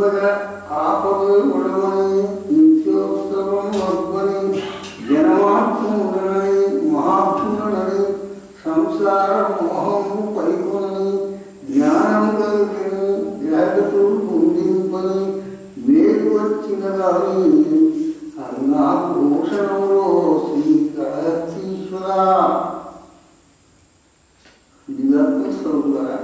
ఆపదు ఉడవని నిత్యోత్సవం అవ్వని జనమాత్ముడని మహాత్ముడని సంసార మోహము పైకొనని జ్ఞానము కలిగిన జగత్తు పొందింపని మేలు వచ్చిన దాని అన్నా భూషణంలో శ్రీ గణేశ్వర దివ్యాత్మ స్వరూపుగా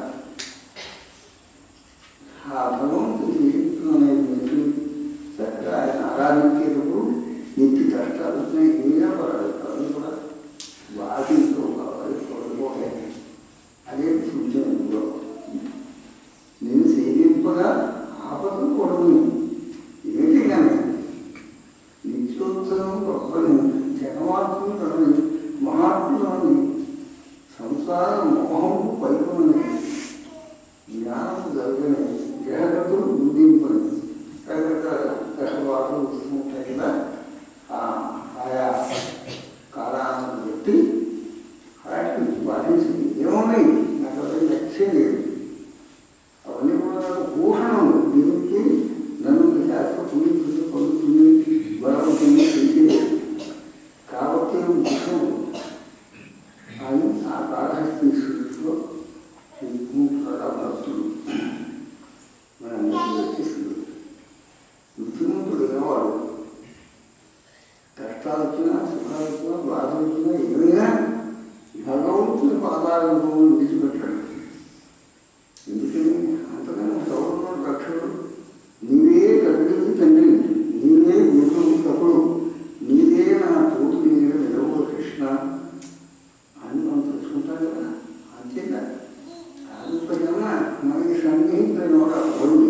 ఆ భగవంతుడి అనేది చక్కగా ఆయన ఆరాధించేటప్పుడు ఎత్తి కష్టాలు వచ్చినాయి ఏమైనా పర్వాలేదు అవి కూడా వాటితో కావాలి పడిపోతాయి అదే సూచనలో నేను సేవింపగా ఆపద కొడుకుని ఏమిటి కానీ నిత్యోత్సవం గొప్పని జనమాత్ములని మహాత్ములని సంసార మోహం పైకొని జ్ఞానం జరిగిన జగత్తులు బుద్ధింపని కష్టవాళ్ళు వస్తుంటాయి కదా ఆయా కాలాన్ని బట్టి వాటిని బాధించింది ఏమున్నాయి నాకు అవన్నీ లక్ష్యం లేదు అవన్నీ కూడా నాకు భూషణం దీనికి నన్ను శాస్త్ర పుణ్యుతుంది పొందుతుంది బలవుతుంది తెలిసింది కాబట్టి భూషణం అని ఆ కాళహస్తి శ్రీలో భక్తుడు మన వచ్చేస్తుంది బుద్ధిమంతుడు అనేవాడు కష్టాలు వచ్చినా సుఖాలు వచ్చినా బాధలు వచ్చినా ఏమైనా భగవంతుని పాదాలను విడిచిపెట్టాడు ఎందుకని అంతకన్నా సౌరభం రక్షకుడు నీవే తల్లి తండ్రి నీవే గురువు తప్పుడు నీవే నా తోడు నీవే నిలవ కృష్ణ అని మనం తెలుసుకుంటాం కదా అంతేగా అందుకన్నా మనకి సన్నిహితులైన ఒక ఒళ్ళు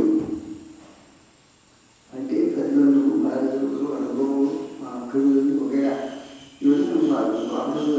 అంటే తల్లిదండ్రులు భార్యలు అనుభవం అక్కలు వగేరా ఇవన్నీ బాధలు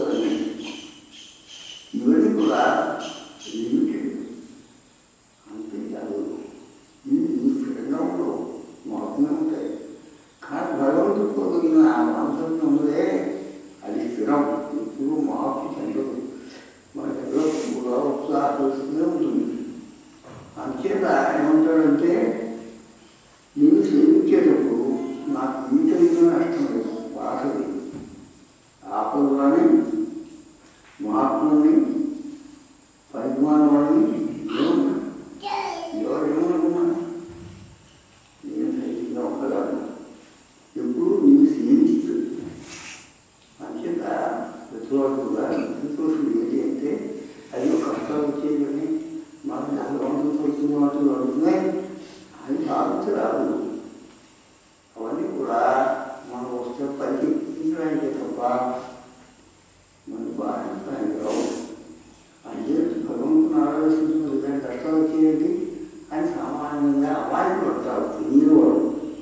ఇవన్నీ కూడా లిమిటెడ్ అంతేకాదు ఈ స్థిరంగా ఉండవు మాత్రమే ఉంటాయి కానీ భగవంతుడితో కలిగిన ఆ మాంసం ఉన్నదే అది స్థిరం ఇప్పుడు మార్పు చెందదు మనకి ఏదో కూడా ఉత్సాహపరుస్తూనే ఉంటుంది అంచేత ఏమంటాడంటే నేను సేవించేటప్పుడు నాకు ఈ కలిగిన నష్టం లేదు బాధ లేదు ఆపదలని మహాత్ముని పరిమాణాన్ని ఎవరేమనుకున్నాను నేను సైతంగా ఉండగలను ఎప్పుడు నేను సేవించుతుంది అంచేత ప్రతివాడు కూడా సంతోషం ఏంటి అంటే అయ్యో కష్టాలు వచ్చేయని మనం భగవంతుని పడుతున్న వాటిలో అడుగుతున్నాయి అని భావించరాదు అవన్నీ కూడా మనం వస్తే పైకి ఇంద్రానికి తప్ప మన బాధించడానికి రావు అంటే భగవంతుని ఆరాధిస్తున్న విధంగా కష్టాలు వచ్చేయండి అని సామాన్యంగా అవాయికి పడతారు తెలియని వాడు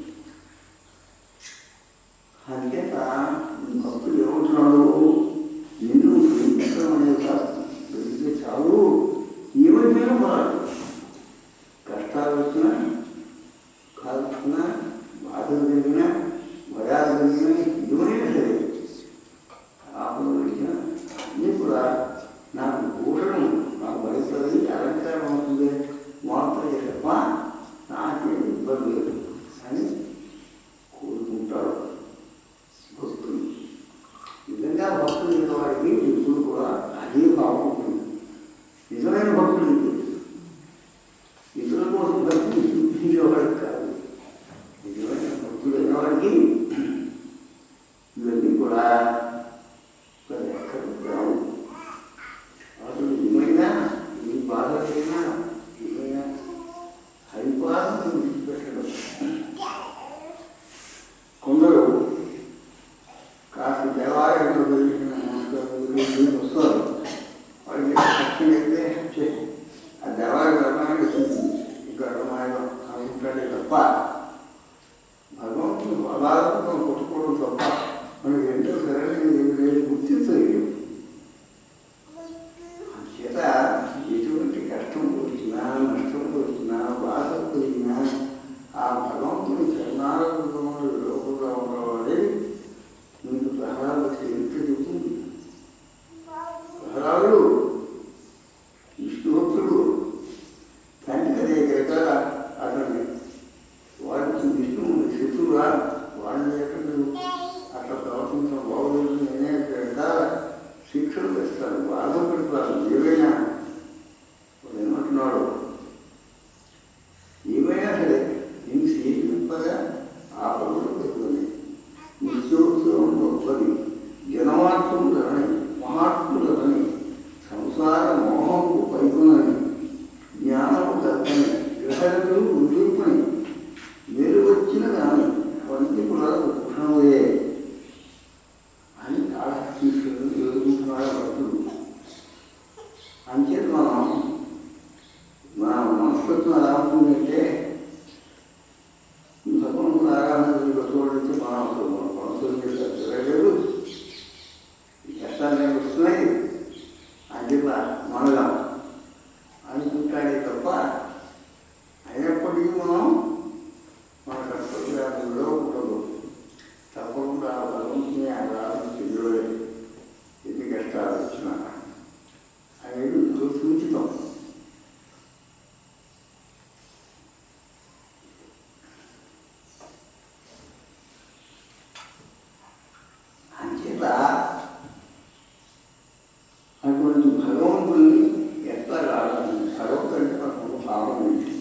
అంచేత భక్తులు ఏమంటున్నాడు నిన్ను ప్రేమించడం అనేది కాదు వెళితే చాలు ఏమైనా పడాలి కష్టాలు వచ్చినా కాల్చుకున్నా బాధలు జరిగినా భయాలు జరిగినా ఏమైనా సరే ఆపదలు వచ్చినా అన్నీ కూడా నాకు భూషణం నాకు వయసుది అలంకారం అవుతుంది మాత్రమే తప్ప నాకేం ఇబ్బంది లేదు అని కోరుకుంటాడు భక్తులు నిజంగా భక్తులు అయిన వాడికి ఎప్పుడు కూడా అదే భావం ఉంటుంది నిజమైన భక్తులు ఇతరుల కోసం భక్తిని చూపించేవాడికి కాదు నిజమైన భక్తులు అయిన వాడికి ఇవన్నీ కూడా ఎక్కడ రావు అసలు ఏమైనా ఏ బాధలైనా ఏమైనా హరిపాలను విడిచిపెట్టడం కొందరు కాస్త దేవాలయంలో వెళ్ళిన వస్తారు వాళ్ళకి కష్టం అయితే మనస్తత్వం ఎలా ఉంటుందంటే భగవంతుని ఆరాధన చూడవచ్చు. మనం మనసులు జరగలేదు, ఈ కష్టాలు వస్తున్నాయి అని మనగా అనుకుంటాడే తప్ప, అయినప్పటికీ మనం మన కష్టంలో ఉండదు. తప్పకుండా భగవంతుని ఆరాధన చెయ్యలే, ఎన్ని కష్టాలు వచ్చినా అనేది సూచితం. అంచేత అటువంటి భగవంతుని ఎట్లా ఆరాధన, భగవంతుడు అంటే మనకు భావం ఏంటి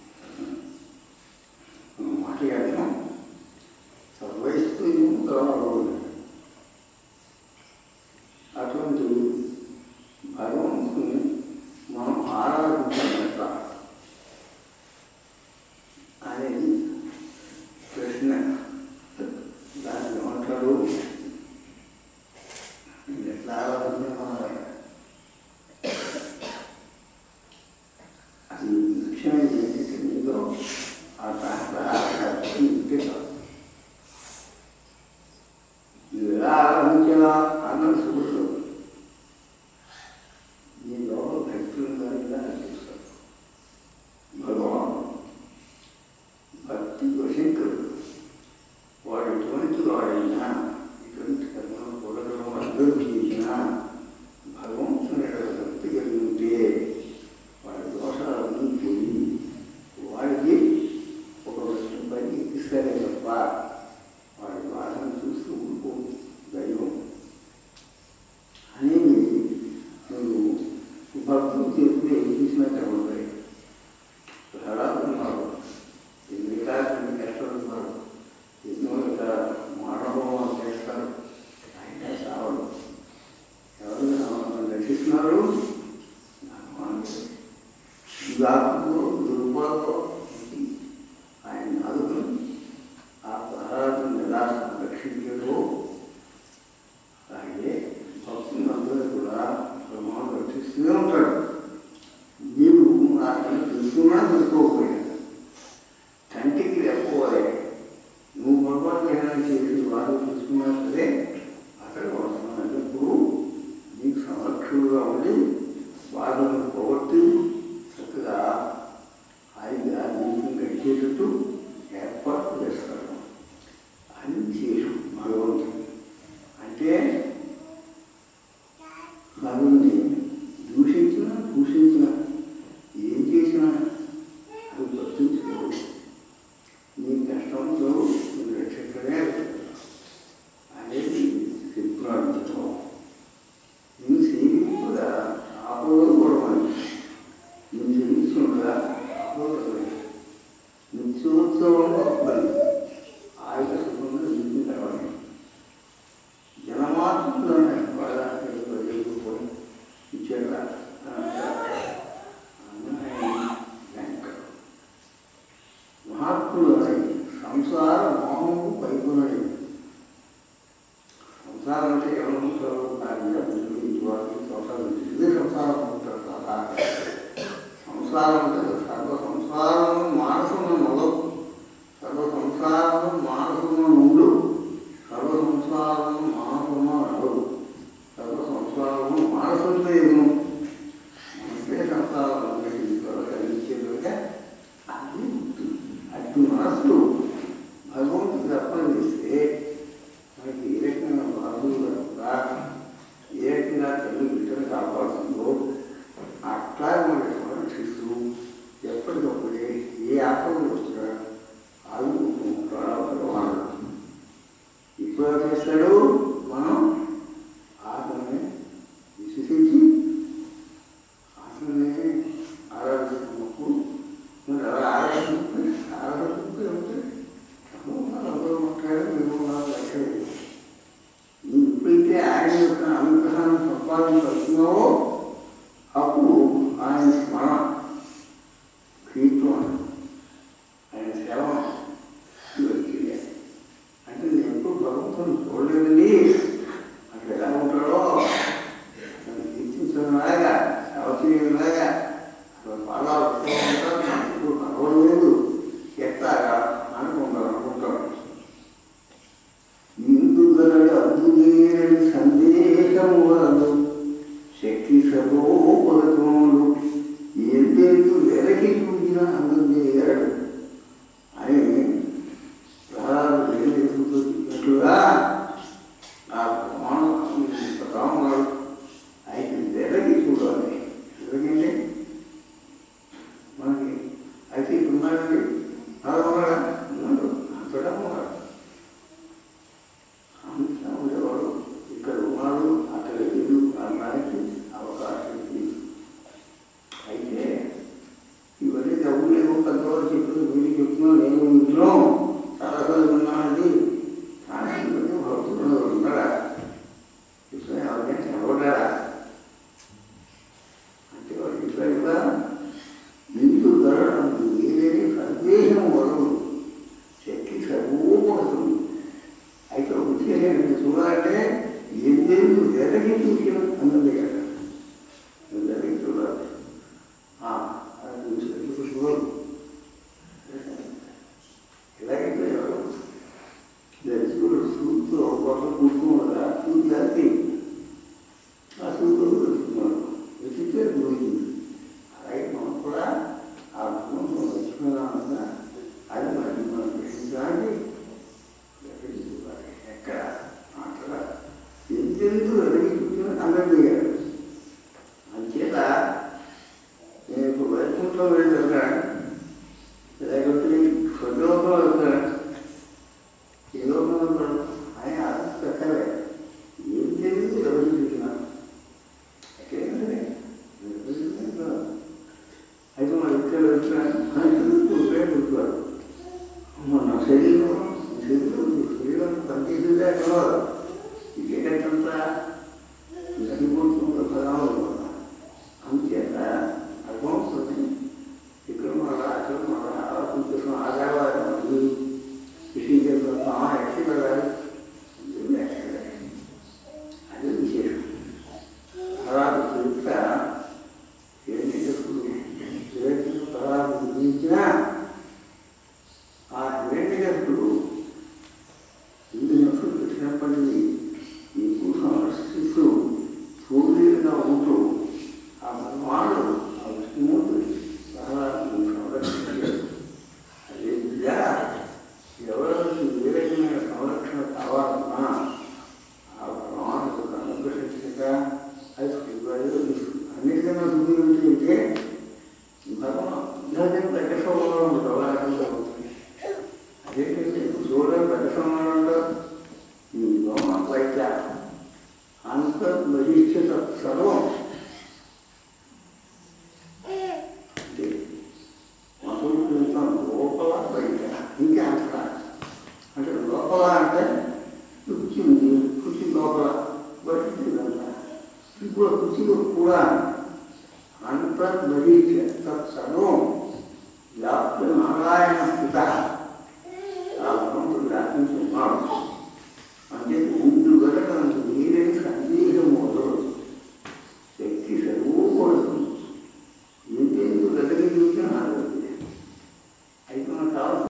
మాట్లాడటం సర్వైస్తూ భగవంతుడు. అటువంటి భగవంతుని మనం ఆరాధించాలంట అనేది ప్రశ్న. దాన్ని ఏమంటారు, ఎట్లా ఆరాధించాలి? అది ముఖ్యమైనది ఏంటంటే మీలో ఆ ఉంటే కాదు. నువ్వు ఎలా ఆరాధించాలా అన్నది చూడదు, నీ లోపల భక్తి ఉందా అనిపిస్తాడు. భగవాన్ భక్తి వశంకరుడు, వాడు ఎటువంటి వాడైనా ఎటువంటి కర్మను కూడగలను అందరూ చేసినా భగవంతుని భక్తి కలిగి ఉంటే వాడి దోషాలన్నీ పోయి వాడికి ఒక వర్షం పైకి ఎక్కిస్తారే తప్ప వాడి బాధను చూస్తూ ఊరుకో దైవం అనేది. నువ్వు భక్తులు చేస్తే ఏం చేసినట్టే ఉంటాయి. ఉన్నారు, ఎన్ని కష్టాలు ఉన్నారు, ఎన్నో మానవం చేస్తారు, ఆయన సావడు. ఎవరు రక్షిస్తున్నారు? దురాత్మలో దుర్బలతో ఆయన ఆదుకుని ఆ ఆరాధన ఎలా రక్షించడో అలాగే భక్తులందరూ కూడా బ్రహ్మాన్ని రక్షిస్తూనే ఉంటాడు. నీవు ఆయన తెలుసుకున్నా తెలుసుకోకపోయినా కంటికి లేకపోవాలి. నువ్వు పొరపాటు ఏమైనా చేసి వారు తెలుసుకున్నా సరే అక్కడ వస్తున్నప్పుడు నీకు సంరక్షణగా ఉండి వారిని పోగొట్టి చక్కగా హాయిగా జీవితం గడిచేటట్టు ఏర్పాటు చేస్తాడు. అని చేసు భగవంతుడు అంటే భగవంతుని దూషించినా భూషించినా ఏం చేసినా అది పట్టించుకోడు. నీ కష్టంతో నువ్వు రక్షించడమే అనేది చెప్తున్నాడు. నేను సేవింపుగా ఆపదలు కొడమని, నేను సేవించుగా ఆపదలు నిత్యోత్సవం గొప్పది, ఆయన సుఖంగా నింపి కావాలి. జనమాత్రులనే వాళ్ళకి ఇచ్చేట మహాత్ములు సంసార మోహము పైపునని. సంసారం అంటే ఎవరుంటారు? సంసారం ఇదే సంసారం ఉంటారు. సంసారం అంటే సర్వ సంసారము మానసము మొదలు, సర్వ సంసారము మానసము నుండు, సర్వ సంసారము మానసము నడు, సర్వ సంసారము మానసంతో ఎదును. మనసే సంసారం కలిగించేదిగా అది అటు మనస్సు భగవంతుడు అర్పణ చేస్తే మనకి ఏ రకంగా బాధువుగా కూడా ఏ రకంగా తల్లి బిడ్డను కాపాడుతుందో అట్లా మనకి సంరక్షిస్తూ ఎప్పటికప్పుడే ఏ ఆపదలు వచ్చినా ఆదుకుంటూ ఉంటాడు భగవానుడు. ఇప్పుడు చేస్తాడు, మనం ఆత్మని విశ్వసించి ఆత్మని స్వరూపంతో వెళ్ళాక లేకపోతే స్వరూపంలో వెళ్తాడు ఏదో ఆయన కథలే ఏం తెలియదు ఎవరు చూసినారు ఎక్కడేంటే అయితే మన ఇక్కడ వెళ్తాను ఉపయోగించుకోరు మన శరీరం పనిచేసేదే కలవదు ఈ జగత్తంతా నడిపోతున్న పదాలు అంచేత అర్థమవుతుంది ఇక్కడ మన అక్కడ మన కొంచెం ఆదావారం ఎక్కి వెళ్ళాలి అదే విశేషం అలా చరిత్ర తరాలు గురించిన ఆ హిరణ్యగర్భుడు ఇందుకు వచ్చినప్పటికీ నీకు సమర్శిస్తూ సూర్యుడిగా ఉంటూ ఆ భగవానుడు ఆ విష్ణుమూర్తి చాలా సంరక్షించాడు. అదే విధంగా ఎవరికి ఏ రకమైన సంరక్షణ కావాలన్నా ఆ భగవానుడు అనుగ్రహించగా అది అన్నిటికన్నా సూర్యుడు అంటే భగవాన్ ప్రకటనలో ప్రవాహంలో ఉంటుంది. అదేంటంటే సూర్య ప్రకటనలో ఈ లోమ బయట అంతర్బహిష్ట సర్వం లోపల బయట ఇంకా అంత అంటే లోపల అంటే కుర్చీ ఉంది, కుర్చీ లోపల బయట ఇప్పుడు కుర్చీలో కూడా అంతర్బహిష్ట